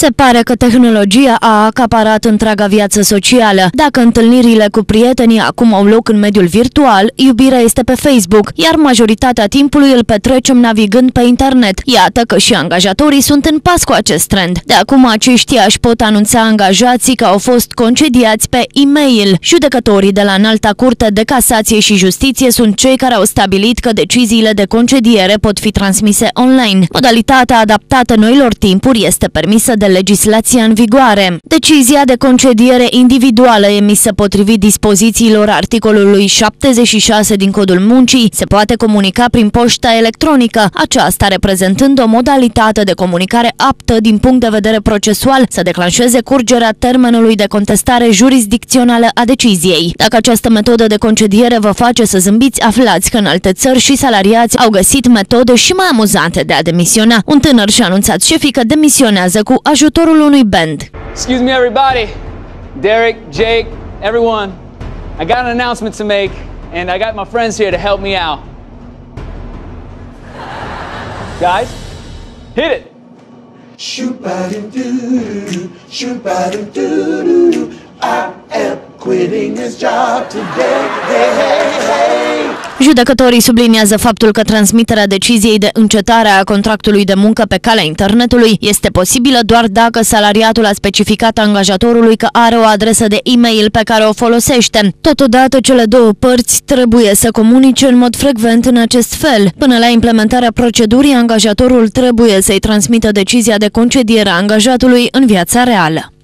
Se pare că tehnologia a acaparat întreaga viață socială. Dacă întâlnirile cu prietenii acum au loc în mediul virtual, iubirea este pe Facebook, iar majoritatea timpului îl petrecem navigând pe internet. Iată că și angajatorii sunt în pas cu acest trend. De acum aceștia își pot anunța angajații că au fost concediați pe e-mail. Judecătorii de la Înalta Curte de Casație și Justiție sunt cei care au stabilit că deciziile de concediere pot fi transmise online. Modalitatea adaptată noilor timpuri este permisă de legislația în vigoare. Decizia de concediere individuală emisă potrivit dispozițiilor articolului 76 din Codul Muncii se poate comunica prin poșta electronică, aceasta reprezentând o modalitate de comunicare aptă din punct de vedere procesual să declanșeze curgerea termenului de contestare jurisdicțională a deciziei. Dacă această metodă de concediere vă face să zâmbiți, aflați că în alte țări și salariați au găsit metode și mai amuzante de a demisiona. Un tânăr și-a anunțat șefii că demisionează cu ajutorul unui band. Excuse me everybody, Derek, Jake, everyone, I got an announcement to make and I got my friends here to help me out. Guys, hit it! I am quitting this job today. Hey, hey, hey. Judecătorii subliniază faptul că transmiterea deciziei de încetare a contractului de muncă pe calea internetului este posibilă doar dacă salariatul a specificat angajatorului că are o adresă de e-mail pe care o folosește. Totodată, cele două părți trebuie să comunice în mod frecvent în acest fel. Până la implementarea procedurii, angajatorul trebuie să-i transmită decizia de concediere a angajatului în viața reală.